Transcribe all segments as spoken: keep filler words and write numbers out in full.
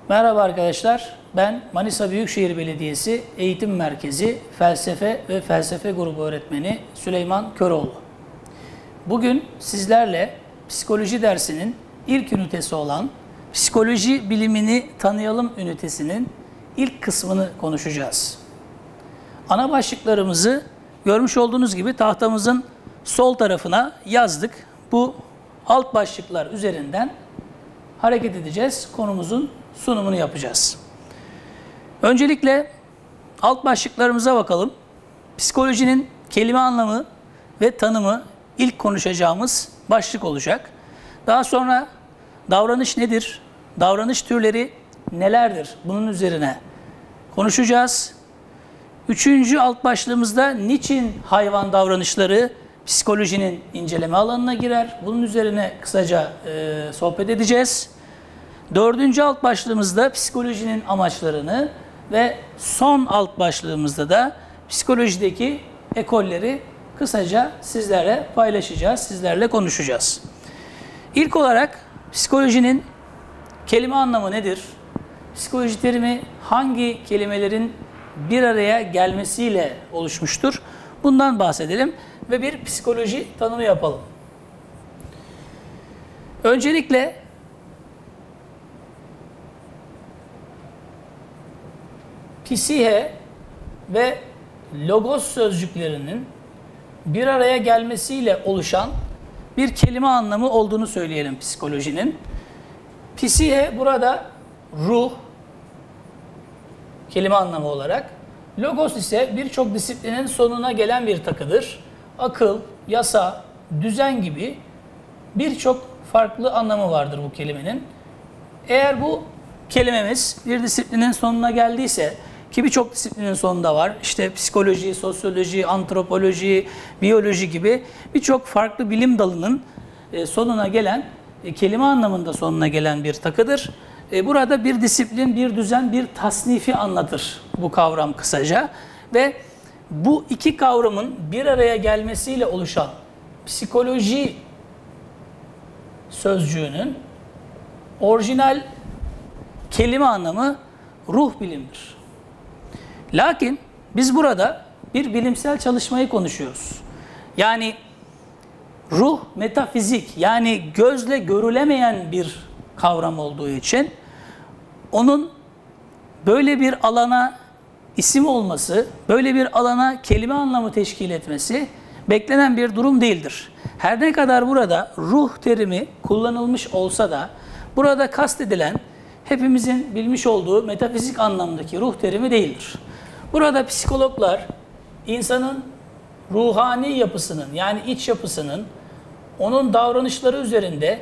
Merhaba arkadaşlar, ben Manisa Büyükşehir Belediyesi Eğitim Merkezi Felsefe ve Felsefe Grubu öğretmeni Süleyman Köroğlu. Bugün sizlerle psikoloji dersinin ilk ünitesi olan Psikoloji Bilimini Tanıyalım ünitesinin ilk kısmını konuşacağız. Ana başlıklarımızı görmüş olduğunuz gibi tahtamızın sol tarafına yazdık. Bu alt başlıklar üzerinden hareket edeceğiz. Konumuzun sunumunu yapacağız. Öncelikle alt başlıklarımıza bakalım. Psikolojinin kelime anlamı ve tanımı ilk konuşacağımız başlık olacak. Daha sonra davranış nedir? Davranış türleri nelerdir? Bunun üzerine konuşacağız. Üçüncü alt başlığımızda niçin hayvan davranışları psikolojinin inceleme alanına girer? Bunun üzerine kısaca e, sohbet edeceğiz. Dördüncü alt başlığımızda psikolojinin amaçlarını ve son alt başlığımızda da psikolojideki ekolleri kısaca sizlerle paylaşacağız, sizlerle konuşacağız. İlk olarak psikolojinin kelime anlamı nedir? Psikoloji terimi hangi kelimelerin bir araya gelmesiyle oluşmuştur? Bundan bahsedelim ve bir psikoloji tanımı yapalım. Öncelikle psihe ve logos sözcüklerinin bir araya gelmesiyle oluşan bir kelime anlamı olduğunu söyleyelim psikolojinin. Psihe burada ruh kelime anlamı olarak, logos ise birçok disiplinin sonuna gelen bir takıdır. Akıl, yasa, düzen gibi birçok farklı anlamı vardır bu kelimenin. Eğer bu kelimemiz bir disiplinin sonuna geldiyse, ki birçok disiplinin sonunda var, işte psikoloji, sosyoloji, antropoloji, biyoloji gibi birçok farklı bilim dalının sonuna gelen, kelime anlamında sonuna gelen bir takıdır. Burada bir disiplin, bir düzen, bir tasnifi anlatır bu kavram kısaca. Ve bu iki kavramın bir araya gelmesiyle oluşan psikoloji sözcüğünün orijinal kelime anlamı ruh bilimdir. Lakin biz burada bir bilimsel çalışmayı konuşuyoruz. Yani ruh metafizik, yani gözle görülemeyen bir kavram olduğu için onun böyle bir alana isim olması, böyle bir alana kelime anlamı teşkil etmesi beklenen bir durum değildir. Her ne kadar burada ruh terimi kullanılmış olsa da burada kastedilen hepimizin bilmiş olduğu metafizik anlamdaki ruh terimi değildir. Burada psikologlar insanın ruhani yapısının, yani iç yapısının onun davranışları üzerinde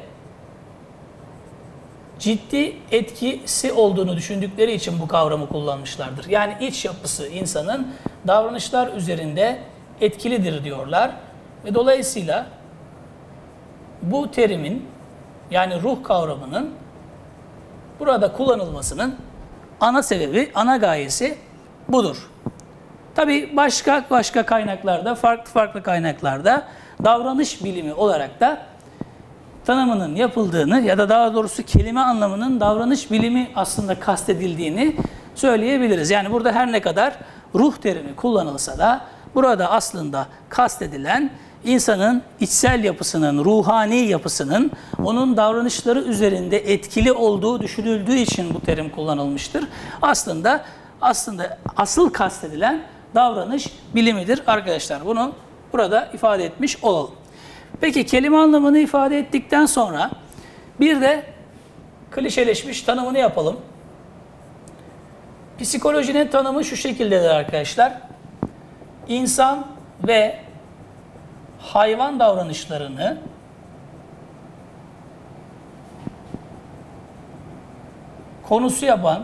ciddi etkisi olduğunu düşündükleri için bu kavramı kullanmışlardır. Yani iç yapısı insanın davranışlar üzerinde etkilidir diyorlar. Ve dolayısıyla bu terimin, yani ruh kavramının burada kullanılmasının ana sebebi, ana gayesi budur. Tabii başka başka kaynaklarda, farklı farklı kaynaklarda davranış bilimi olarak da tanımının yapıldığını ya da daha doğrusu kelime anlamının davranış bilimi aslında kastedildiğini söyleyebiliriz. Yani burada her ne kadar ruh terimi kullanılsa da burada aslında kastedilen insanın içsel yapısının, ruhani yapısının onun davranışları üzerinde etkili olduğu düşünüldüğü için bu terim kullanılmıştır. Aslında aslında asıl kastedilen davranış bilimidir arkadaşlar. Bunu burada ifade etmiş olalım. Peki kelime anlamını ifade ettikten sonra bir de klişeleşmiş tanımını yapalım. Psikolojinin tanımı şu şekildedir arkadaşlar. İnsan ve hayvan davranışlarını konusu yapan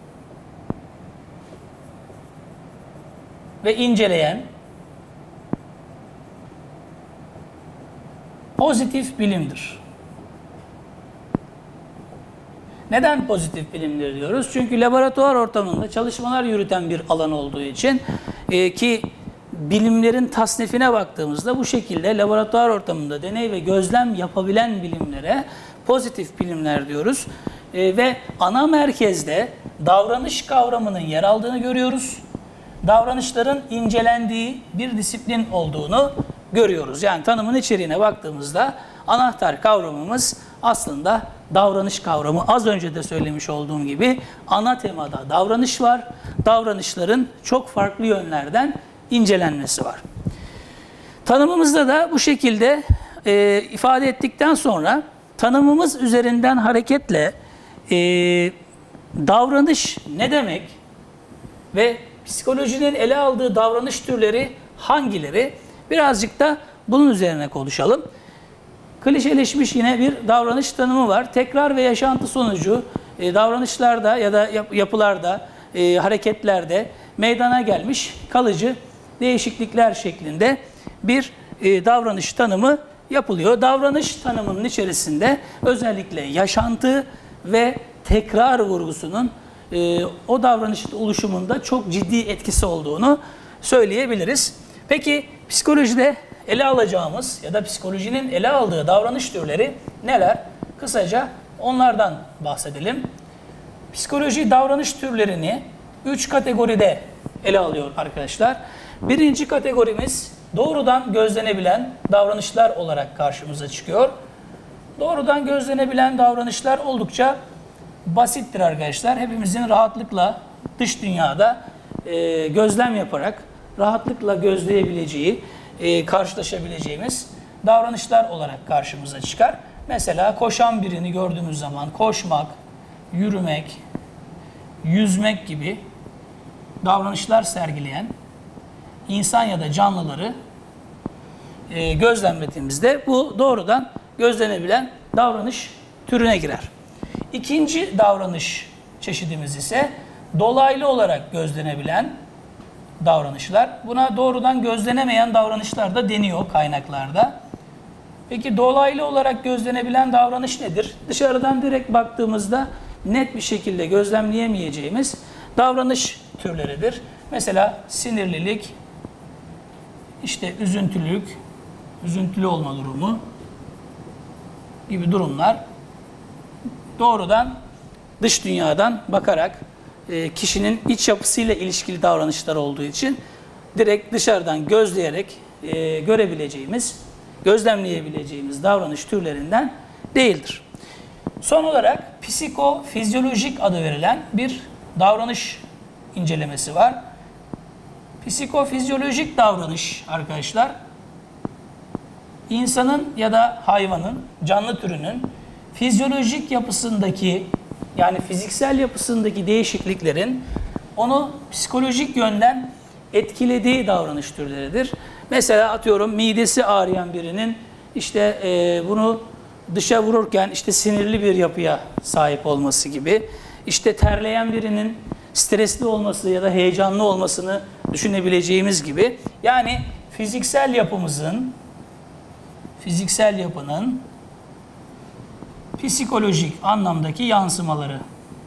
ve inceleyen pozitif bilimdir. Neden pozitif bilimdir diyoruz? Çünkü laboratuvar ortamında çalışmalar yürüten bir alan olduğu için e, ki bilimlerin tasnifine baktığımızda bu şekilde laboratuvar ortamında deney ve gözlem yapabilen bilimlere pozitif bilimler diyoruz. e, ve ana merkezde davranış kavramının yer aldığını görüyoruz. Davranışların incelendiği bir disiplin olduğunu görüyoruz. Yani tanımın içeriğine baktığımızda anahtar kavramımız aslında davranış kavramı. Az önce de söylemiş olduğum gibi ana temada davranış var. Davranışların çok farklı yönlerden incelenmesi var. Tanımımızda da bu şekilde e, ifade ettikten sonra tanımımız üzerinden hareketle e, davranış ne demek ve psikolojinin ele aldığı davranış türleri hangileri, birazcık da bunun üzerine konuşalım. Klişeleşmiş yine bir davranış tanımı var. Tekrar ve yaşantı sonucu e, davranışlarda ya da yap, yapılarda, e, hareketlerde meydana gelmiş kalıcı değişiklikler şeklinde bir e, davranış tanımı yapılıyor. Davranış tanımının içerisinde özellikle yaşantı ve tekrar vurgusunun e, o davranışın oluşumunda çok ciddi etkisi olduğunu söyleyebiliriz. Peki psikolojide ele alacağımız ya da psikolojinin ele aldığı davranış türleri neler? Kısaca onlardan bahsedelim. Psikoloji davranış türlerini üç kategoride ele alıyor arkadaşlar. Birinci kategorimiz doğrudan gözlenebilen davranışlar olarak karşımıza çıkıyor. Doğrudan gözlenebilen davranışlar oldukça basittir arkadaşlar. Hepimizin rahatlıkla dış dünyada e, gözlem yaparak rahatlıkla gözleyebileceği, e, karşılaşabileceğimiz davranışlar olarak karşımıza çıkar. Mesela koşan birini gördüğümüz zaman koşmak, yürümek, yüzmek gibi davranışlar sergileyen insan ya da canlıları e, gözlemlediğimizde bu doğrudan gözlenebilen davranış türüne girer. İkinci davranış çeşidimiz ise dolaylı olarak gözlenebilen davranışlar. Buna doğrudan gözlenemeyen davranışlar da deniyor kaynaklarda. Peki dolaylı olarak gözlenebilen davranış nedir? Dışarıdan direkt baktığımızda net bir şekilde gözlemleyemeyeceğimiz davranış türleridir. Mesela sinirlilik, işte üzüntülük, üzüntülü olma durumu gibi durumlar doğrudan dış dünyadan bakarak e, kişinin iç yapısıyla ilişkili davranışlar olduğu için direkt dışarıdan gözleyerek e, görebileceğimiz, gözlemleyebileceğimiz davranış türlerinden değildir. Son olarak psikofizyolojik adı verilen bir davranış incelemesi var. Psikofizyolojik davranış arkadaşlar, insanın ya da hayvanın, canlı türünün fizyolojik yapısındaki, yani fiziksel yapısındaki değişikliklerin onu psikolojik yönden etkilediği davranış türleridir. Mesela atıyorum midesi ağrıyan birinin işte e, bunu dışa vururken işte sinirli bir yapıya sahip olması gibi, işte terleyen birinin stresli olması ya da heyecanlı olmasını düşünebileceğimiz gibi, yani fiziksel yapımızın, fiziksel yapının psikolojik anlamdaki yansımaları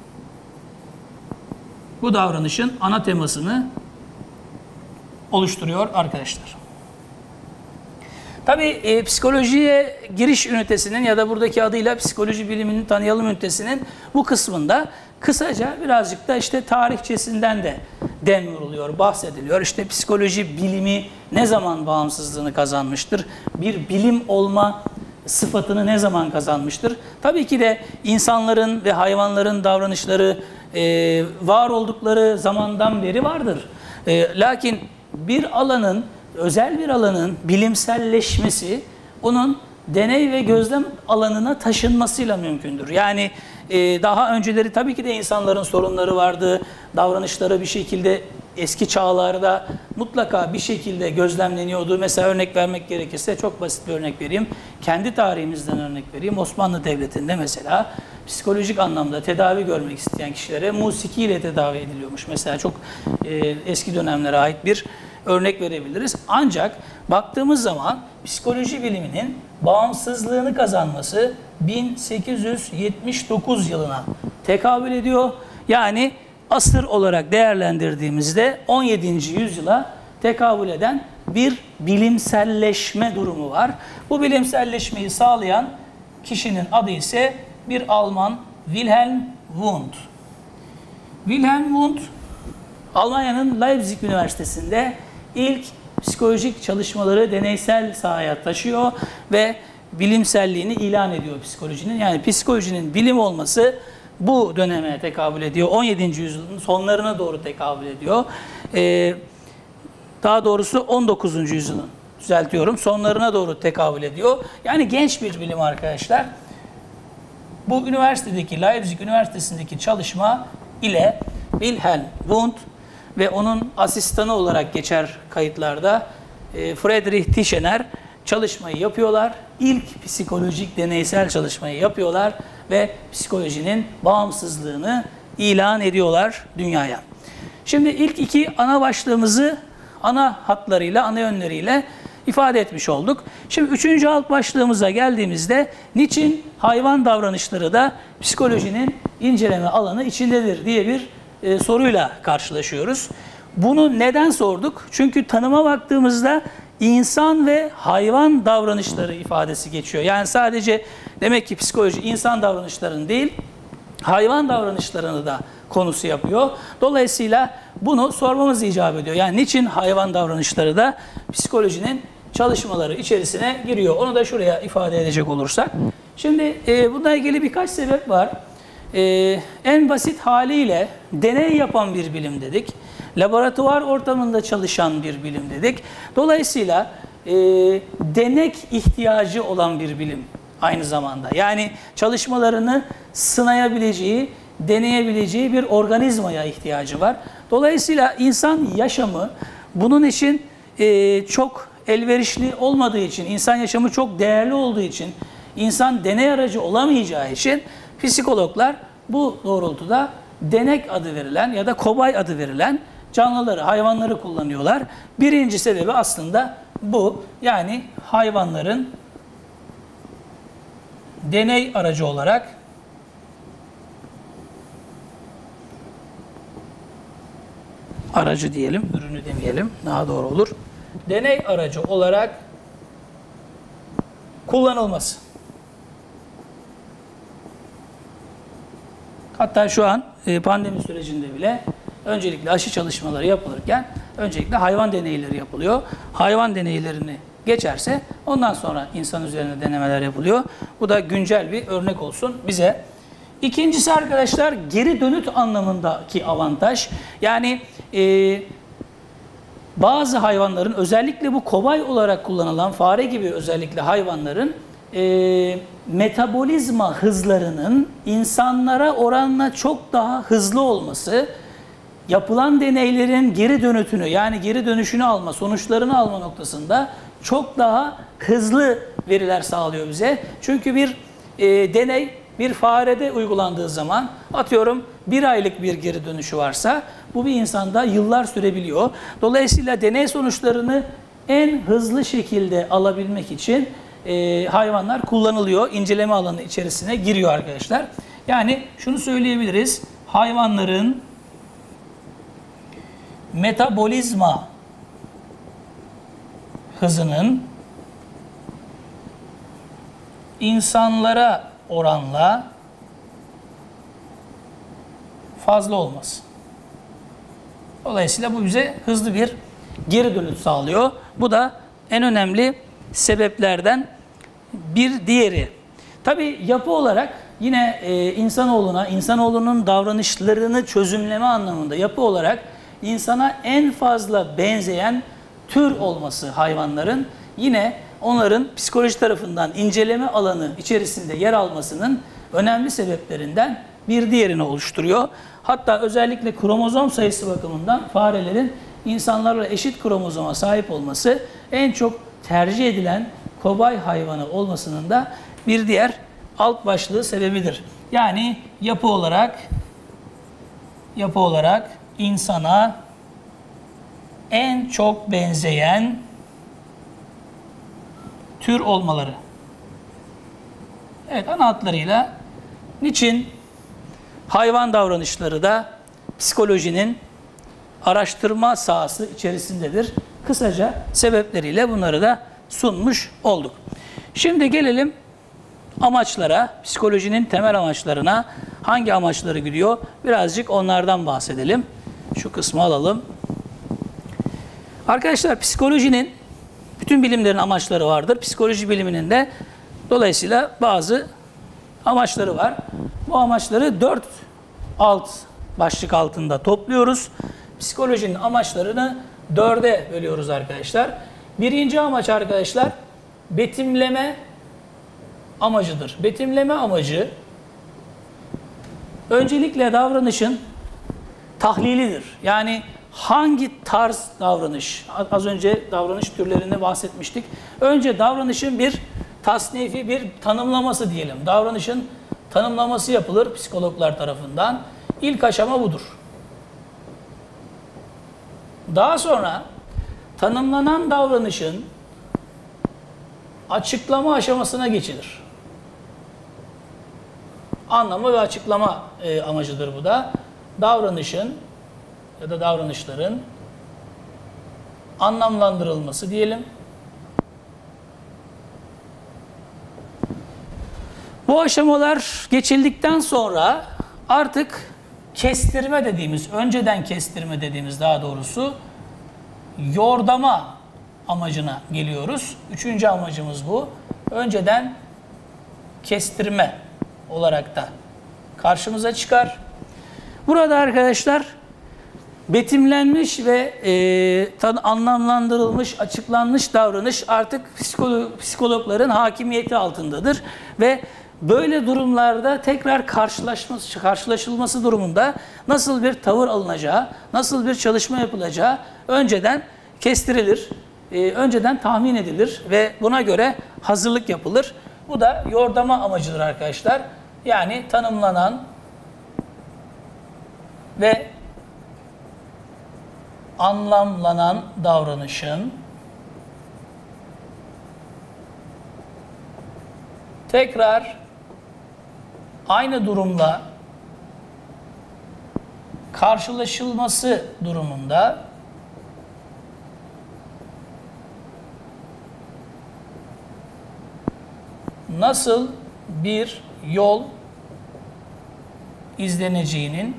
bu davranışın ana temasını oluşturuyor arkadaşlar. Tabii e, psikolojiye giriş ünitesinin ya da buradaki adıyla psikoloji biliminin tanıyalım ünitesinin bu kısmında kısaca birazcık da işte tarihçesinden de dem vuruluyor, bahsediliyor. İşte psikoloji bilimi ne zaman bağımsızlığını kazanmıştır? Bir bilim olma sıfatını ne zaman kazanmıştır? Tabii ki de insanların ve hayvanların davranışları e, var oldukları zamandan beri vardır. E, lakin bir alanın, özel bir alanın bilimselleşmesi onun deney ve gözlem alanına taşınmasıyla mümkündür. Yani e, daha önceleri tabii ki de insanların sorunları vardı, davranışları bir şekilde eski çağlarda mutlaka bir şekilde gözlemleniyordu. Mesela örnek vermek gerekirse çok basit bir örnek vereyim. Kendi tarihimizden örnek vereyim. Osmanlı Devleti'nde mesela psikolojik anlamda tedavi görmek isteyen kişilere musikiyle tedavi ediliyormuş. Mesela çok e, eski dönemlere ait bir örnek verebiliriz. Ancak baktığımız zaman psikoloji biliminin bağımsızlığını kazanması bin sekiz yüz yetmiş dokuz yılına tekabül ediyor. Yani asır olarak değerlendirdiğimizde on yedinci yüzyıla tekabül eden bir bilimselleşme durumu var. Bu bilimselleşmeyi sağlayan kişinin adı ise bir Alman Wilhelm Wundt. Wilhelm Wundt, Almanya'nın Leipzig Üniversitesi'nde ilk psikolojik çalışmaları deneysel sahaya taşıyor ve bilimselliğini ilan ediyor psikolojinin. Yani psikolojinin bilim olması bu döneme tekabül ediyor. on yedinci yüzyılın sonlarına doğru tekabül ediyor. Ee, daha doğrusu on dokuzuncu yüzyılın, düzeltiyorum, sonlarına doğru tekabül ediyor. Yani genç bir bilim arkadaşlar. Bu üniversitedeki, Leipzig Üniversitesi'ndeki çalışma ile Wilhelm Wundt ve onun asistanı olarak geçer kayıtlarda e, Friedrich Titchener çalışmayı yapıyorlar. İlk psikolojik deneysel çalışmayı yapıyorlar ve psikolojinin bağımsızlığını ilan ediyorlar dünyaya. Şimdi ilk iki ana başlığımızı ana hatlarıyla, ana yönleriyle ifade etmiş olduk. Şimdi üçüncü alt başlığımıza geldiğimizde niçin hayvan davranışları da psikolojinin inceleme alanı içindedir diye bir e, soruyla karşılaşıyoruz. Bunu neden sorduk? Çünkü tanıma baktığımızda insan ve hayvan davranışları ifadesi geçiyor. Yani sadece demek ki psikoloji insan davranışlarını değil, hayvan davranışlarını da konusu yapıyor. Dolayısıyla bunu sormamız icap ediyor. Yani niçin hayvan davranışları da psikolojinin çalışmaları içerisine giriyor? Onu da şuraya ifade edecek olursak. Şimdi e, bununla ilgili birkaç sebep var. E, en basit haliyle deney yapan bir bilim dedik. Laboratuvar ortamında çalışan bir bilim dedik. Dolayısıyla e, denek ihtiyacı olan bir bilim aynı zamanda. Yani çalışmalarını sınayabileceği, deneyebileceği bir organizmaya ihtiyacı var. Dolayısıyla insan yaşamı bunun için e, çok elverişli olmadığı için, insan yaşamı çok değerli olduğu için, insan deney aracı olamayacağı için psikologlar bu doğrultuda denek adı verilen ya da kobay adı verilen canlıları, hayvanları kullanıyorlar. Birinci sebebi aslında bu. Yani hayvanların deney aracı olarak aracı diyelim, ürünü demeyelim, daha doğru olur. Deney aracı olarak kullanılması. Hatta şu an pandemi sürecinde bile öncelikle aşı çalışmaları yapılırken öncelikle hayvan deneyleri yapılıyor. Hayvan deneylerini geçerse ondan sonra insan üzerinde denemeler yapılıyor. Bu da güncel bir örnek olsun bize. İkincisi arkadaşlar geri dönüt anlamındaki avantaj. Yani e, bazı hayvanların, özellikle bu kobay olarak kullanılan fare gibi özellikle hayvanların e, metabolizma hızlarının insanlara oranla çok daha hızlı olması, yapılan deneylerin geri dönütünü, yani geri dönüşünü alma, sonuçlarını alma noktasında çok daha hızlı veriler sağlıyor bize. Çünkü bir e, deney bir farede uygulandığı zaman, atıyorum bir aylık bir geri dönüşü varsa, bu bir insanda yıllar sürebiliyor. Dolayısıyla deney sonuçlarını en hızlı şekilde alabilmek için e, hayvanlar kullanılıyor. İnceleme alanı içerisine giriyor arkadaşlar. Yani şunu söyleyebiliriz, hayvanların metabolizma hızının insanlara oranla fazla olması. Dolayısıyla bu bize hızlı bir geri dönüş sağlıyor. Bu da en önemli sebeplerden bir diğeri. Tabii yapı olarak yine e, insanoğluna, insanoğlunun davranışlarını çözümleme anlamında yapı olarak insana en fazla benzeyen tür olması hayvanların yine onların psikoloji tarafından inceleme alanı içerisinde yer almasının önemli sebeplerinden bir diğerini oluşturuyor. Hatta özellikle kromozom sayısı bakımından farelerin insanlarla eşit kromozoma sahip olması en çok tercih edilen kobay hayvanı olmasının da bir diğer alt başlığı sebebidir. Yani yapı olarak yapı olarak insana en çok benzeyen tür olmaları. Evet, ana hatlarıyla niçin hayvan davranışları da psikolojinin araştırma sahası içerisindedir? Kısaca sebepleriyle bunları da sunmuş olduk. Şimdi gelelim amaçlara, psikolojinin temel amaçlarına. hangi amaçları güdüyor? Birazcık onlardan bahsedelim. Şu kısmı alalım. Arkadaşlar psikolojinin bütün bilimlerin amaçları vardır. Psikoloji biliminin de dolayısıyla bazı amaçları var. Bu amaçları dört alt başlık altında topluyoruz. Psikolojinin amaçlarını dörde bölüyoruz arkadaşlar. Birinci amaç arkadaşlar betimleme amacıdır. Betimleme amacı öncelikle davranışın tahlilidir. Yani hangi tarz davranış, az önce davranış türlerinde bahsetmiştik. Önce davranışın bir tasnifi, bir tanımlaması diyelim. Davranışın tanımlaması yapılır psikologlar tarafından. İlk aşama budur. Daha sonra tanımlanan davranışın açıklama aşamasına geçilir. Anlama ve açıklama e, amacıdır bu da. Davranışın ya da davranışların anlamlandırılması diyelim. Bu aşamalar geçildikten sonra artık kestirme dediğimiz, önceden kestirme dediğimiz daha doğrusu yordama amacına geliyoruz. Üçüncü amacımız bu. Önceden kestirme olarak da karşımıza çıkar. Burada arkadaşlar betimlenmiş ve e, anlamlandırılmış, açıklanmış davranış artık psikolog, psikologların hakimiyeti altındadır ve böyle durumlarda tekrar karşılaşması, karşılaşılması durumunda nasıl bir tavır alınacağı, nasıl bir çalışma yapılacağı önceden kestirilir, e, önceden tahmin edilir ve buna göre hazırlık yapılır. Bu da yordama amacıdır arkadaşlar. Yani tanımlanan ve anlamlanan davranışın tekrar aynı durumla karşılaşılması durumunda nasıl bir yol izleneceğinin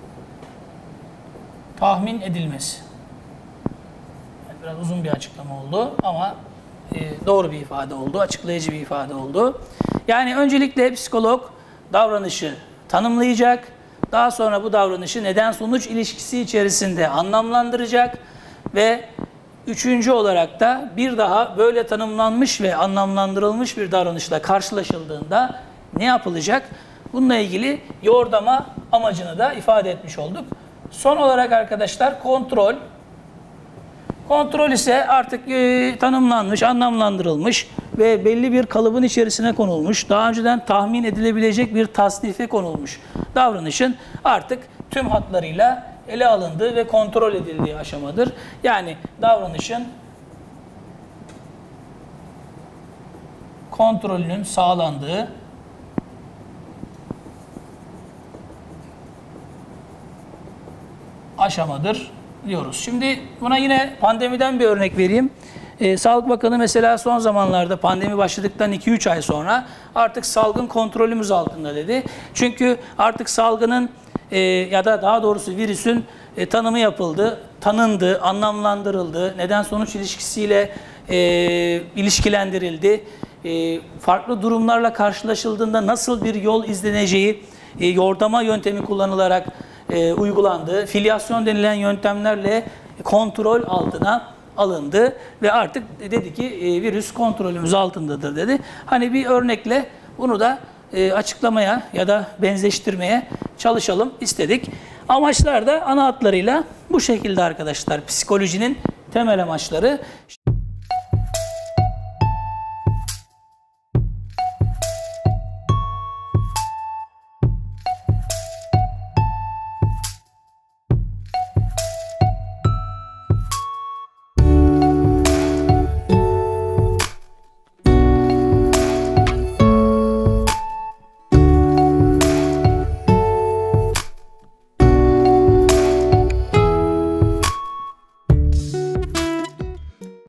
tahmin edilmesi. Yani biraz uzun bir açıklama oldu ama e, doğru bir ifade oldu, açıklayıcı bir ifade oldu. Yani öncelikle psikolog davranışı tanımlayacak, daha sonra bu davranışı neden-sonuç ilişkisi içerisinde anlamlandıracak ve üçüncü olarak da bir daha böyle tanımlanmış ve anlamlandırılmış bir davranışla karşılaşıldığında ne yapılacak? Bununla ilgili yordama amacını da ifade etmiş olduk. Son olarak arkadaşlar kontrol. Kontrol ise artık e, tanımlanmış, anlamlandırılmış ve belli bir kalıbın içerisine konulmuş, daha önceden tahmin edilebilecek bir tasnife konulmuş davranışın artık tüm hatlarıyla ele alındığı ve kontrol edildiği aşamadır. Yani davranışın kontrolünün sağlandığı aşamadır diyoruz. Şimdi buna yine pandemiden bir örnek vereyim. Ee, Sağlık Bakanı mesela son zamanlarda pandemi başladıktan iki üç ay sonra artık salgın kontrolümüz altında dedi. Çünkü artık salgının e, ya da daha doğrusu virüsün e, tanımı yapıldı, tanındı, anlamlandırıldı, neden-sonuç ilişkisiyle e, ilişkilendirildi. E, farklı durumlarla karşılaşıldığında nasıl bir yol izleneceği e, yordama yöntemi kullanılarak e, uygulandı. Filyasyon denilen yöntemlerle kontrol altına alındı ve artık dedi ki e, virüs kontrolümüz altındadır dedi. Hani bir örnekle bunu da e, açıklamaya ya da benzeştirmeye çalışalım istedik. Amaçlar da ana hatlarıyla bu şekilde arkadaşlar. Psikolojinin temel amaçları.